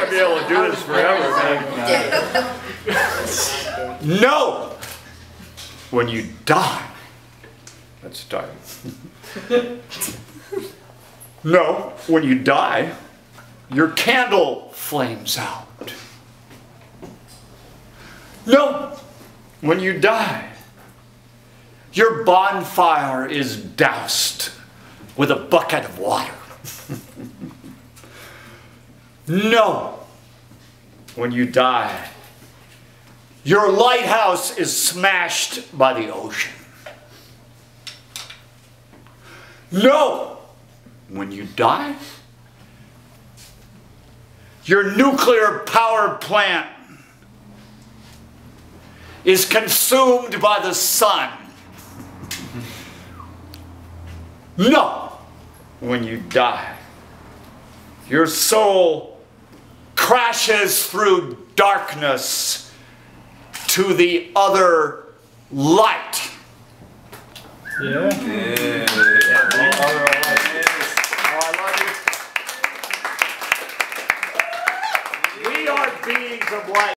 gonna be able to do this forever, man. No! When you die. Let's start. No, when you die, your candle flames out. No, when you die, your bonfire is doused with a bucket of water. No, when you die, your lighthouse is smashed by the ocean. No, when you die, your nuclear power plant is consumed by the sun. No, when you die, your soul crashes through darkness to the other light. Yeah. Yeah. We are beings of light.